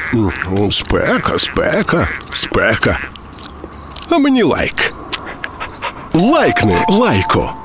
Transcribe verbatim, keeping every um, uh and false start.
Спека, спека, спека. А мені лайк. Лайкни, Лайко.